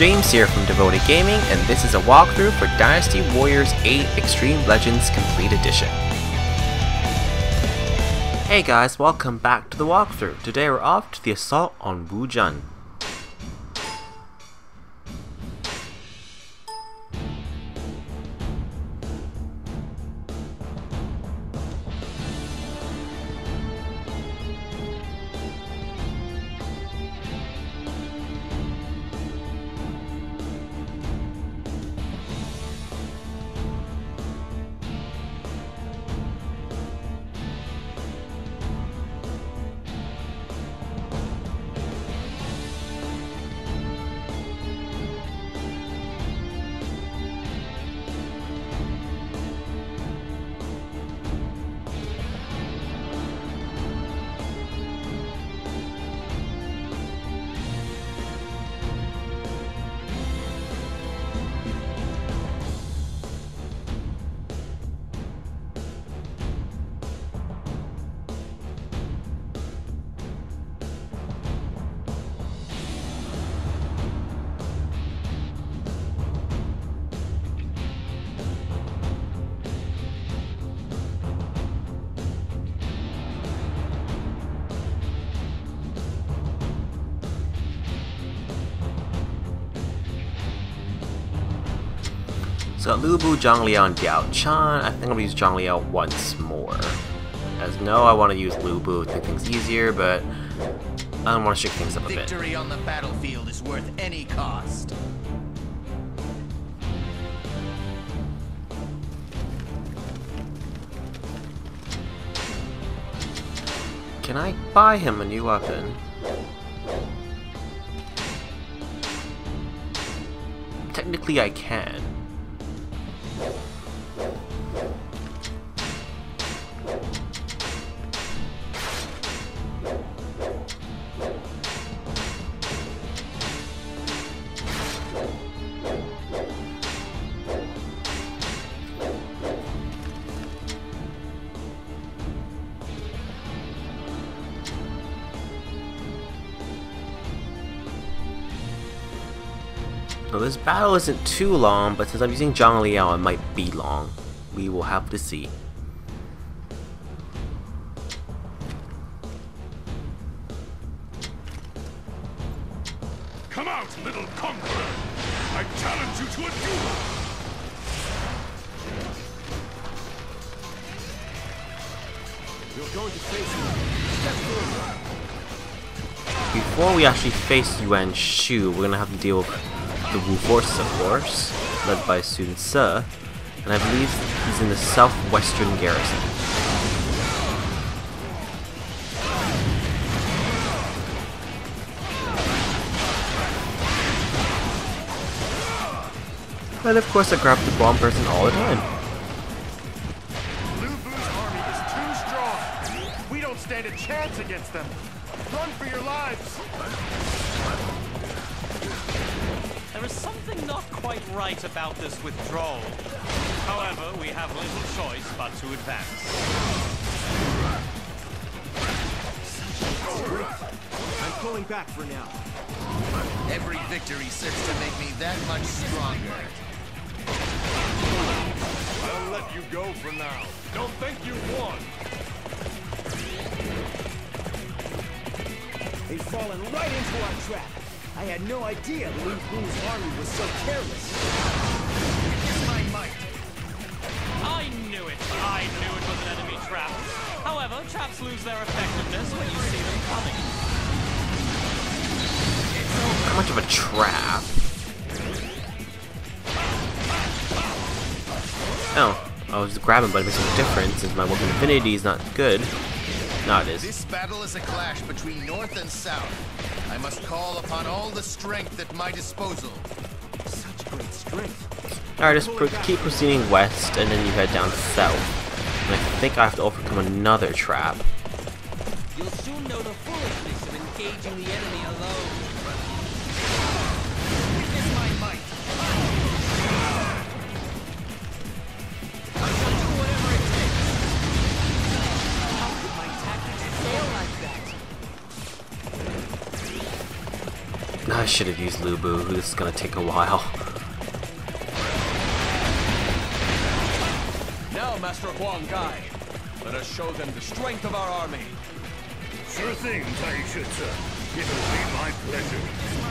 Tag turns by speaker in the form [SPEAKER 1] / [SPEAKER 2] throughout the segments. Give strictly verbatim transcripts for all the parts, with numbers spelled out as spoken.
[SPEAKER 1] James here from Devoted Gaming, and this is a walkthrough for Dynasty Warriors eight Extreme Legends Complete Edition. Hey guys, welcome back to the walkthrough. Today we're off to the assault on Wuzhen. So Lu Bu, Zhang Liao, and Diao Chan. I think I'm gonna use Zhang Liao once more. As no, I want to use Lu Bu to make things easier, but I don't want to shake things up a bit.
[SPEAKER 2] Victory on the battlefield is worth any cost.
[SPEAKER 1] Can I buy him a new weapon? Technically, I can. Now this battle isn't too long, but since I'm using Zhang Liao, it might be long. We will have to see.
[SPEAKER 3] Come out, little conqueror! I challenge you to a duel! You're going to face me.
[SPEAKER 1] Before we actually face Yuan Shu, we're gonna have to deal with the Wu forces, of course, led by Sun Ce, and I believe he's in the southwestern garrison. And of course I grab the bomb person all the time.
[SPEAKER 3] Lu Bu's army is too strong. We don't stand a chance against them. Run for your lives.
[SPEAKER 4] There is something not quite right about this withdrawal. However, we have little choice but to advance.
[SPEAKER 5] I'm pulling back for now.
[SPEAKER 2] Every victory serves to make me that much stronger.
[SPEAKER 3] I'll let you go for now. Don't think you won.
[SPEAKER 5] They've fallen right into our trap. I had no idea Lu Bu's army was so careless.
[SPEAKER 2] Here's my might.
[SPEAKER 4] I knew it! I knew it was an enemy trap. However, traps lose their effectiveness when you see them coming.
[SPEAKER 1] How much of a trap? Oh, I was grabbing, but it makes no difference since my weapon affinity is not good. No, it is.
[SPEAKER 2] This battle is a clash between North and South. I must call upon all the strength at my disposal.
[SPEAKER 5] Such great strength.
[SPEAKER 1] Alright, just pro keep proceeding west, and then you head down south. And I think I have to overcome another trap.
[SPEAKER 6] You'll soon know the foolishness of engaging the enemy alone.
[SPEAKER 2] Witness my might.
[SPEAKER 6] I shall do whatever it takes. How could my tactics fail like that?
[SPEAKER 1] Ah, I should have used Lu Bu. This is gonna take a while.
[SPEAKER 7] Now, Master Huang Gai, let us show them the strength of our army.
[SPEAKER 3] Sure thing, Taishutsu. It will be my pleasure.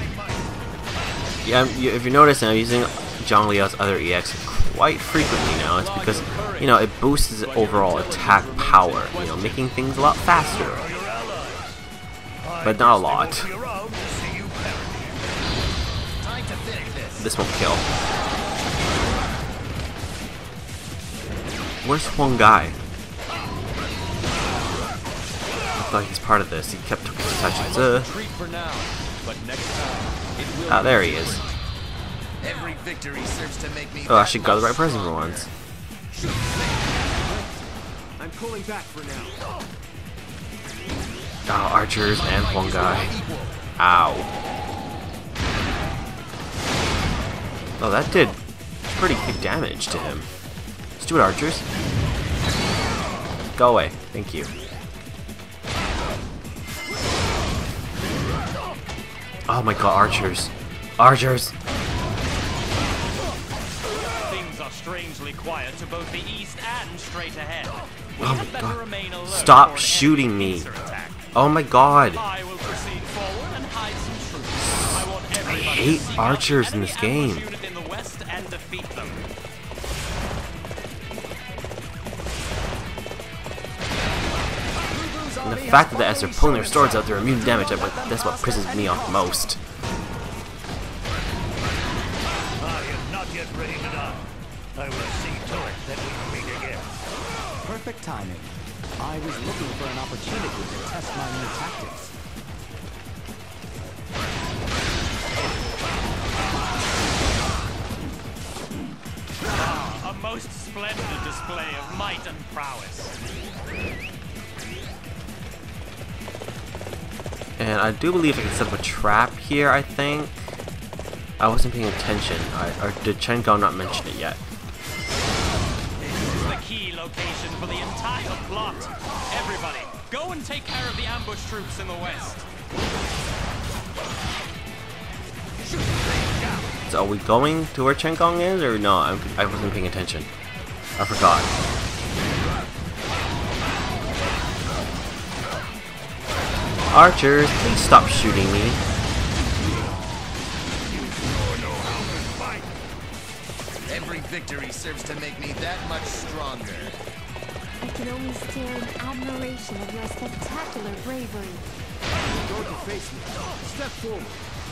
[SPEAKER 1] Yeah, you, if you notice, I'm using Zhang Liao's other E X quite frequently now. It's because, you know, it boosts his overall attack power, you know, making things a lot faster. But not a lot.
[SPEAKER 2] Time to finish this.
[SPEAKER 1] This won't kill. Where's Huang Gai? I thought he's part of this. He kept talking to Taishutsu.
[SPEAKER 7] Retreat for now, but next time it will.
[SPEAKER 1] Ah, there he is.
[SPEAKER 2] Every victory serves to make me.
[SPEAKER 1] Oh, I actually got the right person for once.
[SPEAKER 5] I'm pulling back for now.
[SPEAKER 1] Oh, archers and Huang Gai. Ow. Oh, that did pretty big damage to him. Stupid archers. Go away. Thank you. Oh my god, archers. Archers!
[SPEAKER 4] Things are strangely quiet to both the east and straight ahead. We
[SPEAKER 1] Oh
[SPEAKER 4] had
[SPEAKER 1] my
[SPEAKER 4] better
[SPEAKER 1] god.
[SPEAKER 4] remain alert
[SPEAKER 1] Stop
[SPEAKER 4] for an
[SPEAKER 1] shooting
[SPEAKER 4] enemy
[SPEAKER 1] me.
[SPEAKER 4] pincer attack.
[SPEAKER 1] Oh my god.
[SPEAKER 4] I will proceed forward and hide some troops. I want everybody
[SPEAKER 1] hate
[SPEAKER 4] to seek
[SPEAKER 1] archers
[SPEAKER 4] out
[SPEAKER 1] in
[SPEAKER 4] the
[SPEAKER 1] this
[SPEAKER 4] enemy
[SPEAKER 1] game.
[SPEAKER 4] ambush unit in the west and defeat them.
[SPEAKER 1] And the fact that as they're pulling their swords out, they're immune to damage, that's what pisses me off most.
[SPEAKER 3] I am not yet ready to die. I will see to it that we meet again.
[SPEAKER 8] Perfect timing. I was looking for an opportunity to test my new tactics.
[SPEAKER 4] Ah, a most splendid display of might and prowess.
[SPEAKER 1] And I do believe I can set up a trap here, I think. I wasn't paying attention. I, or did Chen Gong not mention it yet?
[SPEAKER 4] This is the key location for the entire plot. Everybody, go and take care of the ambush troops in the west.
[SPEAKER 1] So are we going to where Chen Gong is, or no? I'm, I wasn't paying attention. I forgot. Archers, please stop shooting me.
[SPEAKER 2] Every victory serves to make me that much stronger.
[SPEAKER 9] I can only stare in admiration of your spectacular bravery.
[SPEAKER 5] Don't you face me. Step forward.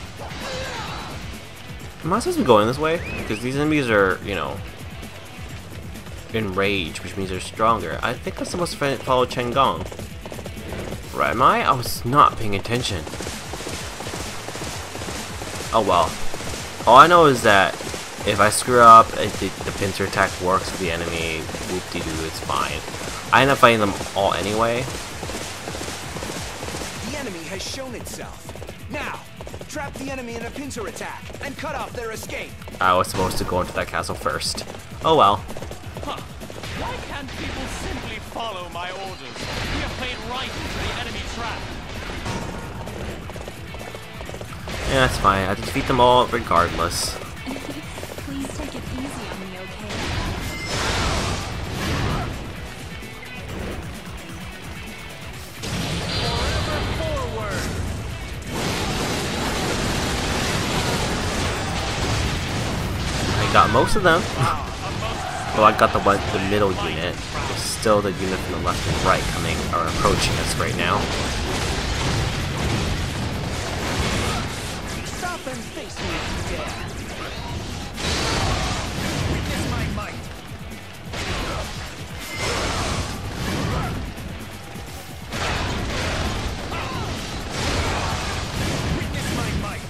[SPEAKER 1] Am I supposed to be going this way? Because these enemies are, you know, enraged, which means they're stronger. I think I'm supposed to follow Chen Gong. Right, am I? I was not paying attention. Oh well. All I know is that if I screw up, it, the, the pincer attack works for the enemy. Whoop-de-doo, it's fine. I end up fighting them all anyway.
[SPEAKER 5] The enemy has shown itself. Now, trap the enemy in a pincer attack and cut off their escape.
[SPEAKER 1] I was supposed to go into that castle first. Oh well.
[SPEAKER 4] Huh. Why can't people simply follow my orders? We have played right into the enemy trap.
[SPEAKER 1] Yeah, that's fine. I defeat them all regardless.
[SPEAKER 9] Please take it easy on me, okay?
[SPEAKER 4] Forever forward.
[SPEAKER 1] I got most of them. Well, I got the one, the middle unit. There's still the unit from the left and right coming or approaching us right now.
[SPEAKER 5] Stop and face me if you dare.
[SPEAKER 2] Witness my might. Witness my might.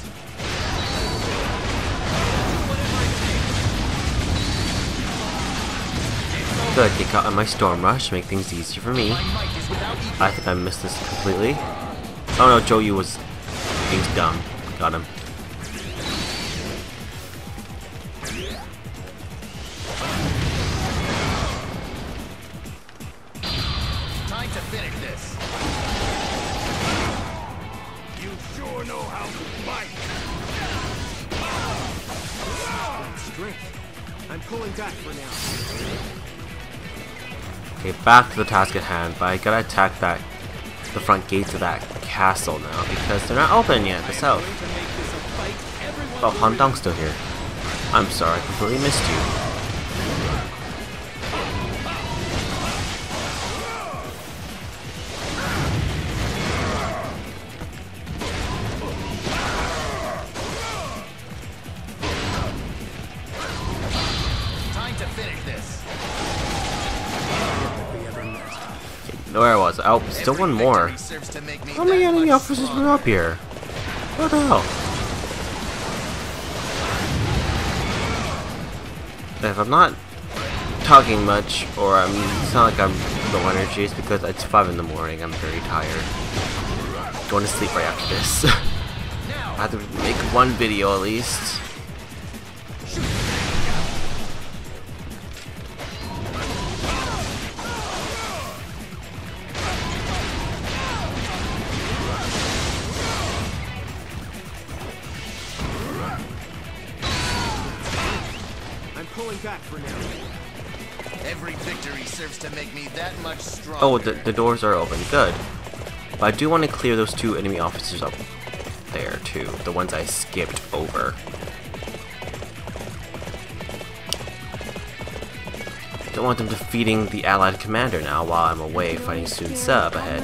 [SPEAKER 1] Good, get caught on my storm rush, make things easier for me.
[SPEAKER 2] My might is without equal.
[SPEAKER 1] I think I missed this completely. Oh no, Zhou was being dumb. Got him.
[SPEAKER 2] Time to finish this.
[SPEAKER 3] You sure know how to fight.
[SPEAKER 5] pulling back for now.
[SPEAKER 1] Okay, back to the task at hand, but I gotta attack that the front gates of that castle now because they're not open yet. The south. Oh, Han Dong's still here. I'm sorry, I completely missed you.
[SPEAKER 2] Time to finish this.
[SPEAKER 1] Where I was? Oh, still one more. How many enemy officers were up here? What the hell? If I'm not talking much, or I'm, it's not like I'm low energy, it's because it's five in the morning. I'm very tired. Going to sleep right after this. I have to make one video at least.
[SPEAKER 5] Pulling back for now.
[SPEAKER 2] Every victory serves to make me that much stronger.
[SPEAKER 1] Oh, the, the doors are open. Good. But I do want to clear those two enemy officers up there, too. The ones I skipped over. Don't want them defeating the allied commander now while I'm away fighting Sun Ce up ahead.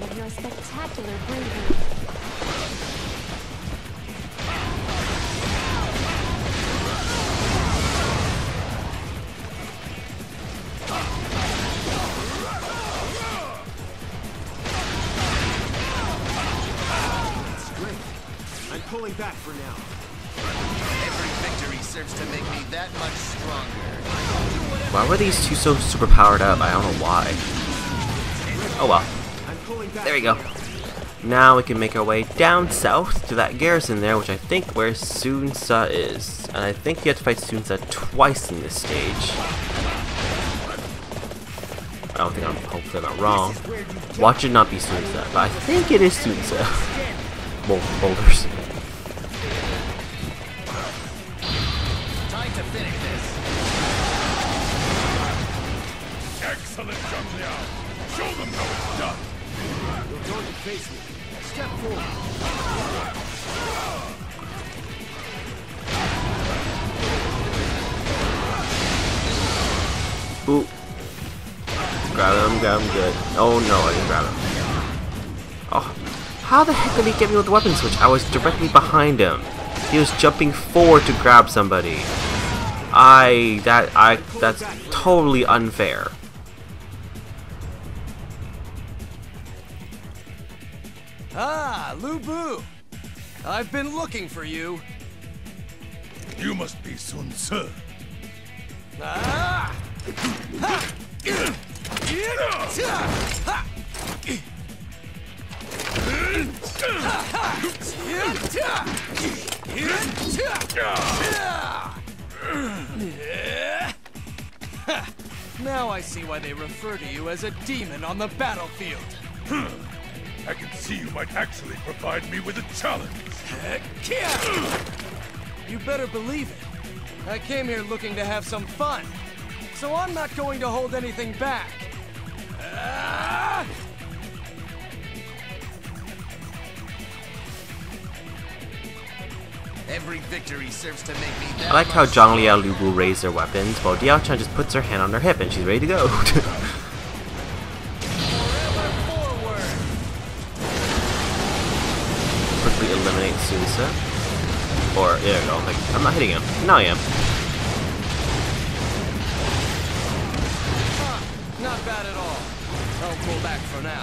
[SPEAKER 5] Pulling back for now.
[SPEAKER 2] Every victory serves to make me that much stronger.
[SPEAKER 1] Why were these two so super powered up? I don't know why. Oh well. There we go. Now we can make our way down south to that garrison there, which I think where Sun Ce is. And I think you have to fight Sun Ce twice in this stage. I don't think I'm hopefully not wrong. Watch it not be Sun Ce, but I think it is Sun Ce. Both boulders.
[SPEAKER 2] Time to finish this.
[SPEAKER 3] Excellent, Zhang Liao. Show them how it's done.
[SPEAKER 5] You're going to face me. Step forward.
[SPEAKER 1] Ooh. Grab him, grab him good. Oh no, I didn't grab him. Oh. How the heck did he get me with the weapon switch? I was directly behind him. He was jumping forward to grab somebody. I that I that's totally unfair.
[SPEAKER 7] Ah, Lu Bu. I've been looking for you.
[SPEAKER 3] You must be Sun Ce.
[SPEAKER 7] Ah! Ha! Ha! Now I see why they refer to you as a demon on the battlefield.
[SPEAKER 3] I can see you might actually provide me with a challenge.
[SPEAKER 7] You better believe it. I came here looking to have some fun, so I'm not going to hold anything back. Ah!
[SPEAKER 2] Every victory serves to make me that
[SPEAKER 1] I like how
[SPEAKER 2] much
[SPEAKER 1] Zhang Liao and Lu Bu raise their weapons, while Diao Chan just puts her hand on her hip and she's ready to go. Quickly eliminate Sun Ce. Or, there we go. Like, I'm not hitting him. Now I am.
[SPEAKER 7] Huh, not bad at all. I'll pull back for now.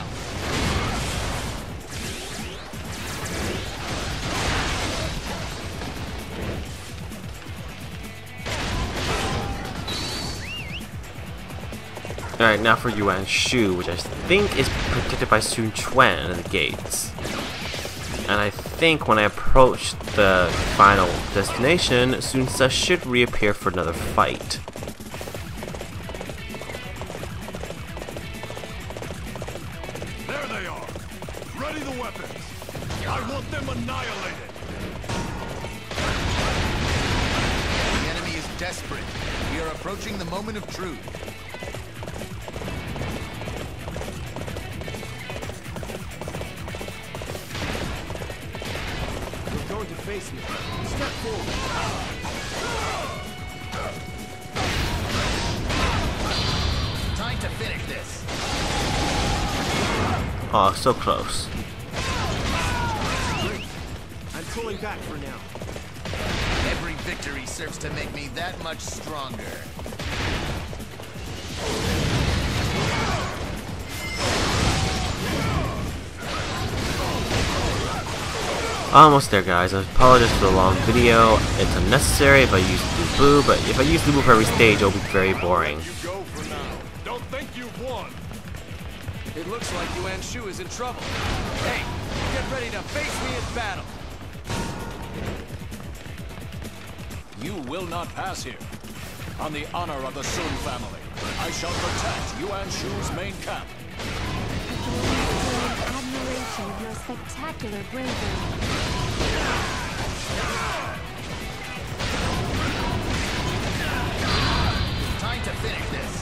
[SPEAKER 1] Alright, now for Yuan Shu, which I think is protected by Sun Quan at the gates. And I think when I approach the final destination, Sun Ce should reappear for another fight.
[SPEAKER 3] There they are. Ready the weapons. I want them annihilated.
[SPEAKER 2] The enemy is desperate. We are approaching the moment of truth.
[SPEAKER 5] You're going to face me. Step forward.
[SPEAKER 2] Time to finish this.
[SPEAKER 1] Oh, so close.
[SPEAKER 5] Great. I'm pulling back for now.
[SPEAKER 2] Every victory serves to make me that much stronger.
[SPEAKER 1] Almost there, guys. I apologize for the long video. It's unnecessary if I use Lu Bu, but if I use Lu Bu for every stage, it'll be very boring.
[SPEAKER 3] You go for now. Don't think you've won.
[SPEAKER 7] It looks like Yuan Shu is in trouble. Hey, get ready to face me in battle.
[SPEAKER 10] You will not pass here. On the honor of the Sun family, I shall protect Yuan Shu's main camp.
[SPEAKER 9] I can only stand in admiration of your spectacular bravery.
[SPEAKER 2] Time to finish this.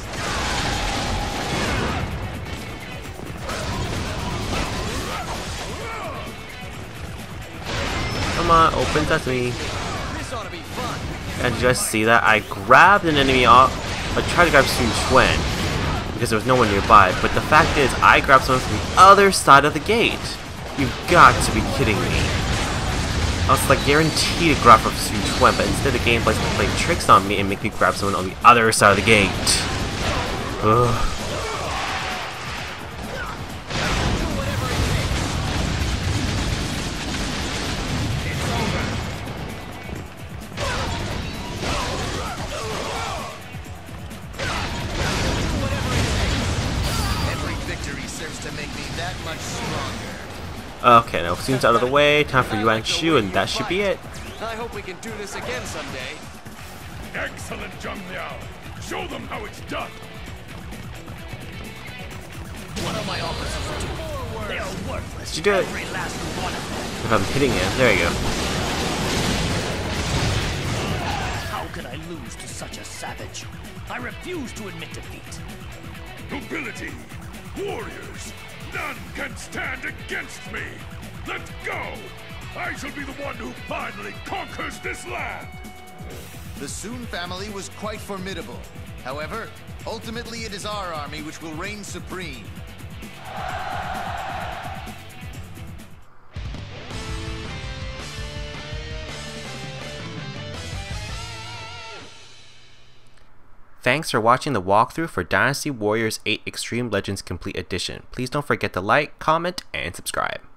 [SPEAKER 1] Come on, open sesame.
[SPEAKER 7] This ought to be fun.
[SPEAKER 1] And did you guys see that? I grabbed an enemy off. I tried to grab Sun Quan because there was no one nearby, but the fact is, I grabbed someone from the other side of the gate. You've got to be kidding me. I was like guaranteed to grab from Sun Quan, but instead the game plays playing tricks on me and make me grab someone on the other side of the gate. Ugh. Okay, now Sun's out of the way, time for Yuan Shu, and that should be it.
[SPEAKER 7] I hope we can do this again someday.
[SPEAKER 3] Excellent, Zheng Liao. Show them how it's done.
[SPEAKER 2] What are my officers doing?
[SPEAKER 5] They are worthless.
[SPEAKER 1] Did you do it?
[SPEAKER 5] Every last one of them.
[SPEAKER 1] If I'm hitting it, there you go.
[SPEAKER 5] How could I lose to such a savage? I refuse to admit defeat.
[SPEAKER 3] Nobility, warriors, none can stand against me. Let's go. I shall be the one who finally conquers this land.
[SPEAKER 2] The Sun family was quite formidable. However, ultimately it is our army which will reign supreme.
[SPEAKER 1] Thanks for watching the walkthrough for Dynasty Warriors eight Extreme Legends Complete Edition. Please don't forget to like, comment, and subscribe.